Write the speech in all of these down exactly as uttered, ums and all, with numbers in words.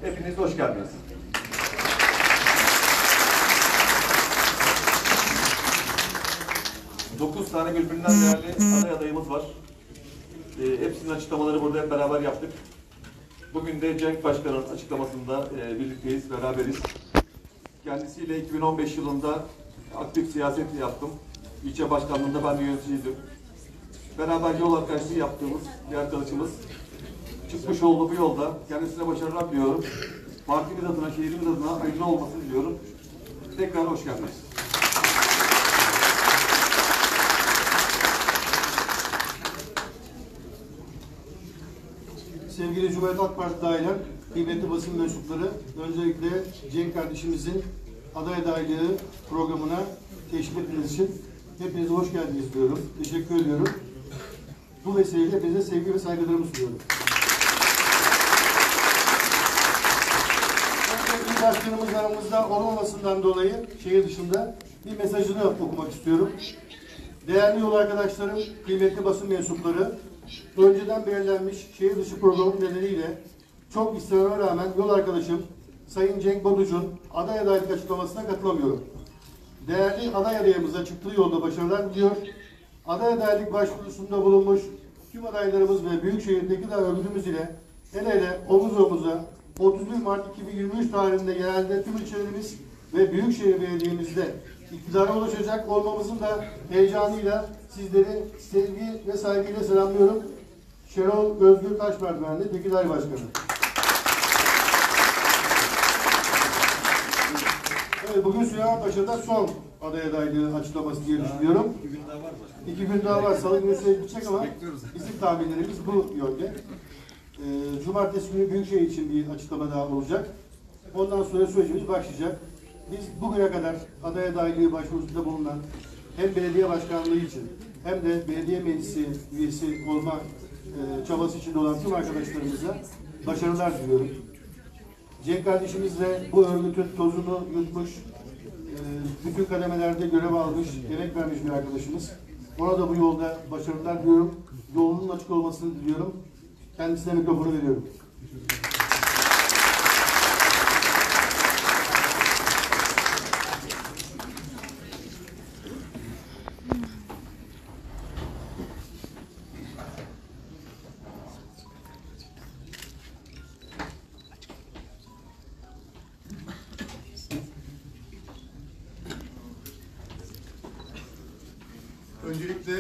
Hepiniz hoş geldiniz. Dokuz tane birbirinden değerli aday adayımız var. E, hepsinin açıklamaları burada hep beraber yaptık. Bugün de Cenk Başkan'ın açıklamasında e, birlikteyiz, beraberiz. Kendisiyle iki bin on beş yılında aktif siyaset yaptım. İlçe başkanlığında ben de yöneticiydim. Beraber yol arkadaşlığı yaptığımız bir arkadaşımız. Çıkmış olduğu bu yolda kendisine başarılar diliyorum. Partimiz adına, şehrimiz adına hayırlı olmasını diliyorum. Tekrar hoş geldiniz. Sevgili Cumhuriyet Halk Partisi dahil kıymetli basın mensupları, öncelikle Cenk kardeşimizin aday adaylığı programına teşrif ettiğiniz için hepinize hoş geldiniz diyorum. Teşekkür ediyorum. Bu vesileyle hepinize sevgi ve saygılarımı sunuyorum. Önce başkanımız aramızda olmamasından dolayı şehir dışında bir mesajını okumak istiyorum. Değerli yol arkadaşlarım, kıymetli basın mensupları, önceden belirlenmiş şehir dışı programı nedeniyle çok isteğime rağmen yol arkadaşım Sayın Cenk Baduc'un aday adaylık açıklamasına katılamıyorum. Değerli aday adayımıza çıktığı yolda başarılar diliyor. Aday adaylık başvurusunda bulunmuş tüm adaylarımız ve Büyükşehir'deki de örgütümüz ile el ele omuz omuza otuz bir Mart iki bin yirmi üç tarihinde genelde tüm ilçelerimiz ve Büyükşehir Belediye'mizde iktidara ulaşacak olmamızın da heyecanıyla sizleri sevgi ve saygıyla selamlıyorum. Şenol Özgür Taşmerdivenli Tekirdağ Başkanı. Evet, bugün Süleymanpaşa'da son aday adaylığı açıklaması diye düşünüyorum. İki gün daha var başkanım. İki gün daha var. Salı günü gidecek ama bizim tahminlerimiz bu yönde. Ee, Cumartesi günü Büyükşehir için bir açıklama daha olacak. Ondan sonra sürecimiz başlayacak. Biz bugüne kadar aday adaylığı başvurusunda bulunan hem belediye başkanlığı için hem de belediye meclisi üyesi olma e, çabası içinde olan tüm arkadaşlarımıza başarılar diliyorum. Cenk kardeşimizle bu örgütün tozunu yutmuş, e, bütün kademelerde görev almış, emek vermiş bir arkadaşımız. Ona da bu yolda başarılar diliyorum. Yolunun açık olmasını diliyorum. Kendisine mikrofonu veriyorum. Öncelikle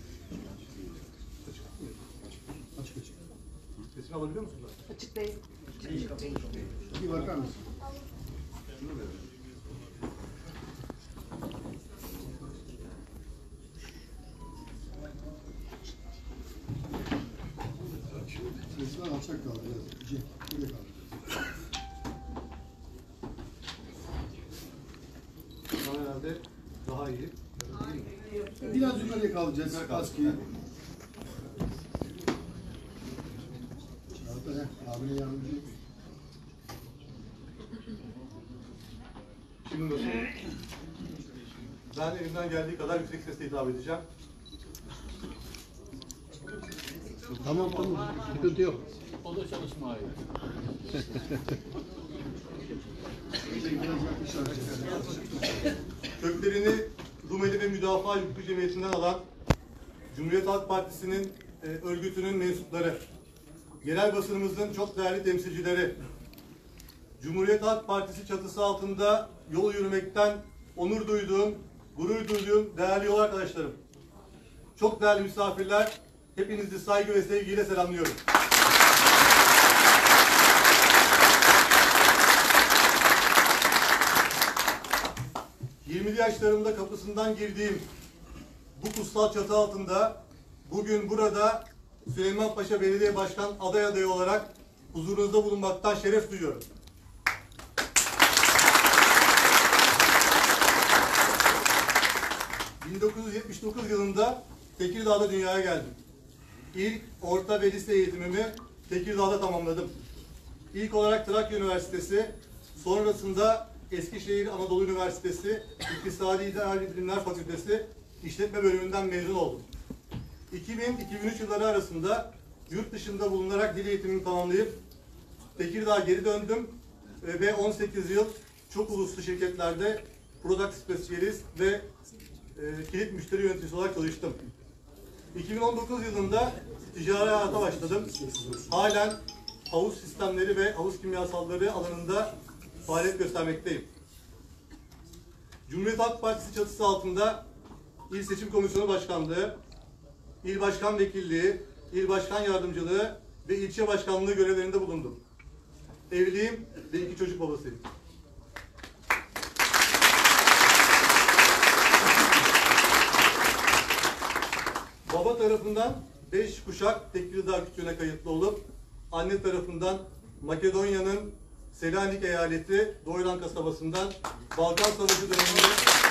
açık açık. Sesini alabiliyor musunuz? Açık değil. Bir bakar mısın? Sesler alçak kaldı. Cenk, böyle kaldı. Herhalde daha iyi. Biraz yukarıya kalacağız. Askıyı. Çağatay, abine yardımcı. Şimdi nasıl? Ben elimden geldiği kadar yüksek sesle hitap edeceğim. Tamam tamam. Sıkıntı yok. O da çalışma ayı. Köklerini Rumeli ve Müdafaa Hukuk Cemiyeti'nden alan Cumhuriyet Halk Partisi'nin e, örgütünün mensupları, genel basınımızın çok değerli temsilcileri, Cumhuriyet Halk Partisi çatısı altında yol yürümekten onur duyduğum, gurur duyduğum değerli yol arkadaşlarım, çok değerli misafirler, hepinizi saygı ve sevgiyle selamlıyorum. yirmili yaşlarımda kapısından girdiğim bu kutsal çatı altında bugün burada Süleymanpaşa Belediye Başkan aday adayı olarak huzurunuzda bulunmaktan şeref duyuyorum. bin dokuz yüz yetmiş dokuz yılında Tekirdağ'da dünyaya geldim. İlk orta ve lise eğitimimi Tekirdağ'da tamamladım. İlk olarak Trakya Üniversitesi, sonrasında Eskişehir Anadolu Üniversitesi İktisadi İdari Bilimler Fakültesi İşletme Bölümünden mezun oldum. iki bin iki bin üç yılları arasında yurt dışında bulunarak dil eğitimimi tamamlayıp Tekirdağ'a geri döndüm ve on sekiz yıl çok uluslu şirketlerde Product Specialist ve e, kilit müşteri yöneticisi olarak çalıştım. iki bin on dokuz yılında ticari hayata başladım. Halen havuz sistemleri ve havuz kimyasalları alanında faaliyet göstermekteyim. Cumhuriyet Halk Partisi çatısı altında İl Seçim Komisyonu Başkanlığı, İl Başkan Vekilliği, İl Başkan Yardımcılığı ve ilçe başkanlığı görevlerinde bulundum. Evliyim ve iki çocuk babasıyım. Baba tarafından beş kuşak Tekirdağ Kütüğü'ne kayıtlı olup, anne tarafından Makedonya'nın Selanik eyaleti Doyran kasabasından Balkan Savaşı döneminde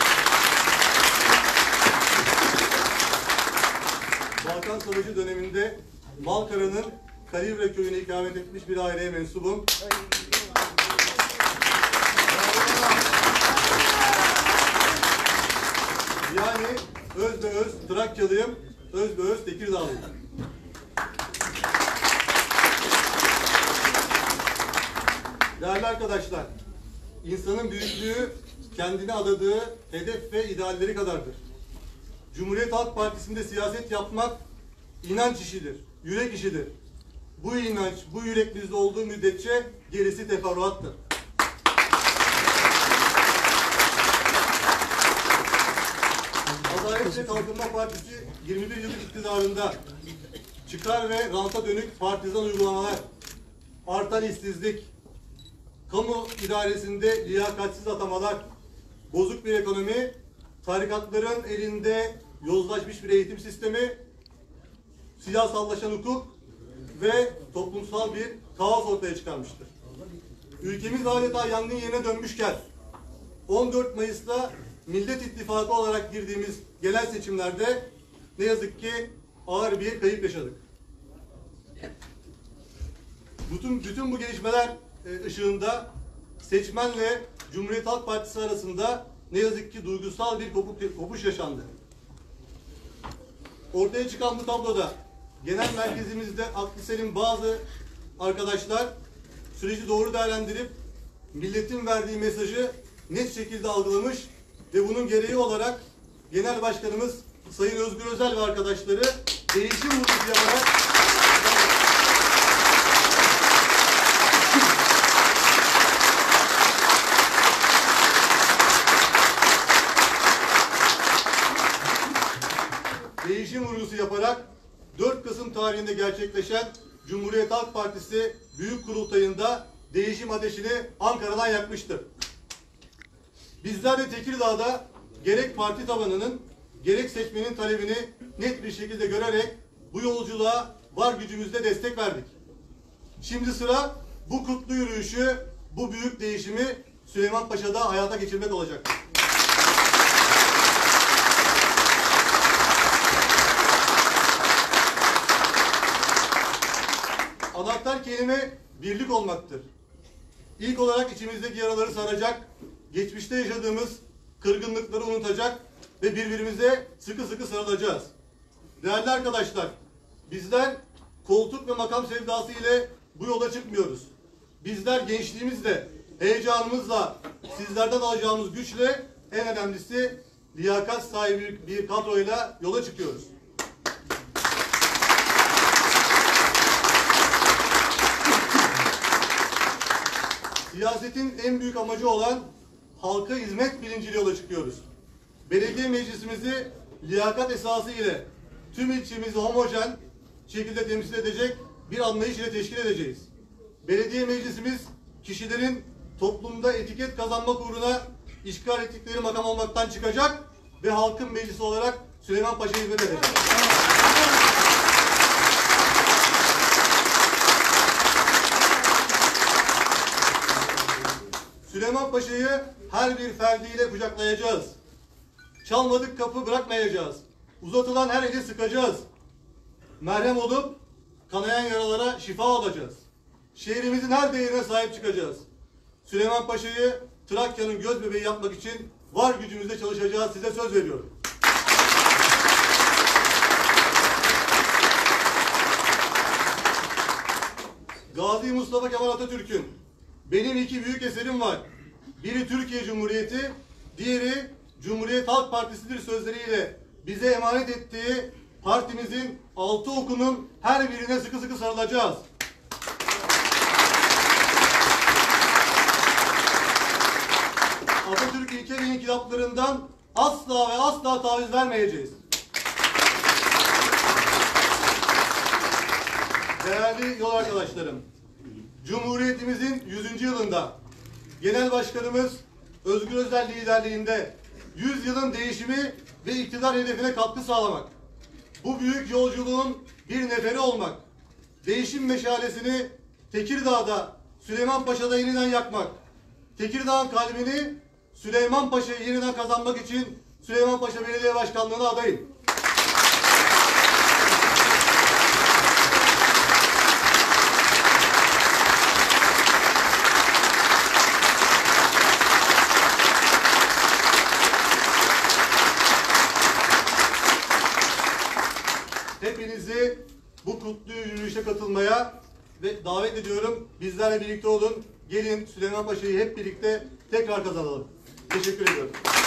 Balkan Savaşı döneminde Malkara'nın Kalivre köyüne ikamet etmiş bir aileye mensubum. Yani öz be öz Trakyalıyım, öz be öz Tekirdağlıyım. Değerli arkadaşlar, insanın büyüklüğü kendine adadığı hedef ve idealleri kadardır. Cumhuriyet Halk Partisi'nde siyaset yapmak inanç işidir, yürek işidir. Bu inanç, bu yürek bizde olduğu müddetçe gerisi teferruattır. Adalet ve Kalkınma Partisi yirmi bir yıllık iktidarında çıkar ve ranta dönük partizan uygulamalar, artan işsizlik, kamu idaresinde liyakatsiz atamalar, bozuk bir ekonomi, tarikatların elinde yozlaşmış bir eğitim sistemi, siyasallaşan hukuk ve toplumsal bir kaos ortaya çıkarmıştır. Ülkemiz adeta yangın yerine dönmüşken on dört Mayıs'ta Millet İttifakı olarak girdiğimiz genel seçimlerde ne yazık ki ağır bir kayıp yaşadık. Bütün, bütün bu gelişmeler ışığında seçmenle Cumhuriyet Halk Partisi arasında ne yazık ki duygusal bir kopuş yaşandı. Ortaya çıkan bu tabloda genel merkezimizde aklı selim bazı arkadaşlar süreci doğru değerlendirip milletin verdiği mesajı net şekilde algılamış ve bunun gereği olarak Genel Başkanımız Sayın Özgür Özel ve arkadaşları değişim vurgusu yaparak değişim vurgusu yaparak dört Kasım tarihinde gerçekleşen Cumhuriyet Halk Partisi Büyük Kurultayı'nda değişim ateşini Ankara'dan yakmıştır. Bizler de Tekirdağ'da gerek parti tabanının gerek seçmenin talebini net bir şekilde görerek bu yolculuğa var gücümüzle destek verdik. Şimdi sıra bu kutlu yürüyüşü, bu büyük değişimi Süleymanpaşa'da hayata geçirmek olacak. Anahtar kelime birlik olmaktır. İlk olarak içimizdeki yaraları saracak, geçmişte yaşadığımız kırgınlıkları unutacak ve birbirimize sıkı sıkı sarılacağız. Değerli arkadaşlar, bizler koltuk ve makam sevdası ile bu yola çıkmıyoruz. Bizler gençliğimizle, heyecanımızla, sizlerden alacağımız güçle, en önemlisi liyakat sahibi bir kadroyla yola çıkıyoruz. Siyasetin en büyük amacı olan halka hizmet bilinciyle yola çıkıyoruz. Belediye meclisimizi liyakat esası ile tüm ilçemizi homojen şekilde temsil edecek bir anlayış ile teşkil edeceğiz. Belediye meclisimiz kişilerin toplumda etiket kazanmak uğruna işgal ettikleri makam olmaktan çıkacak ve halkın meclisi olarak Süleymanpaşa'ya hizmet edecek. Süleymanpaşa'yı her bir ferdiyle kucaklayacağız. Çalmadık kapı bırakmayacağız. Uzatılan her eli sıkacağız. Merhem olup kanayan yaralara şifa olacağız. Şehrimizin her değerine sahip çıkacağız. Süleymanpaşa'yı Trakya'nın göz bebeği yapmak için var gücümüzle çalışacağız. Size söz veriyorum. Gazi Mustafa Kemal Atatürk'ün benim iki büyük eserim var. Biri Türkiye Cumhuriyeti, diğeri Cumhuriyet Halk Partisi'dir sözleriyle bize emanet ettiği partimizin altı okunun her birine sıkı sıkı sarılacağız. Atatürk ilke ve inkılaplarından asla ve asla taviz vermeyeceğiz. Değerli yol arkadaşlarım, Cumhuriyetimizin yüzüncü yılında Genel Başkanımız Özgür Özel liderliğinde yüz yılın değişimi ve iktidar hedefine katkı sağlamak, bu büyük yolculuğun bir neferi olmak, değişim meşalesini Tekirdağ'da, Süleymanpaşa'da yeniden yakmak, Tekirdağ'ın kalbini Süleymanpaşa'yı yeniden kazanmak için Süleymanpaşa Belediye Başkanlığı'na adayım. Hepinizi bu kutlu yürüyüşe katılmaya ve davet ediyorum. Bizlerle birlikte olun. Gelin Süleymanpaşa'yı hep birlikte tekrar kazanalım. Teşekkür ediyorum.